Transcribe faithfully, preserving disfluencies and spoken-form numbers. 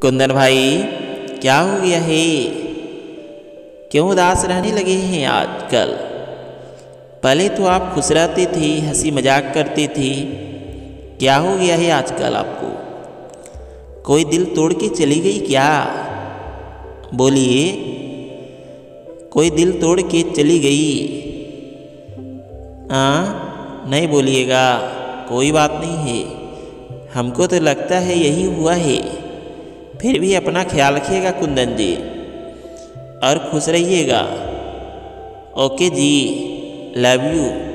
कुंदन भाई, क्या हो गया है? क्यों उदास रहने लगे हैं आजकल? पहले तो आप खुश रहती थी, हंसी मजाक करती थी। क्या हो गया है आजकल आपको? कोई दिल तोड़ के चली गई क्या? बोलिए, कोई दिल तोड़ के चली गई? हाँ, नहीं बोलिएगा, कोई बात नहीं है। हमको तो लगता है यही हुआ है। फिर भी अपना ख्याल रखिएगा कुंदन जी, और खुश रहिएगा। ओके जी, लव यू।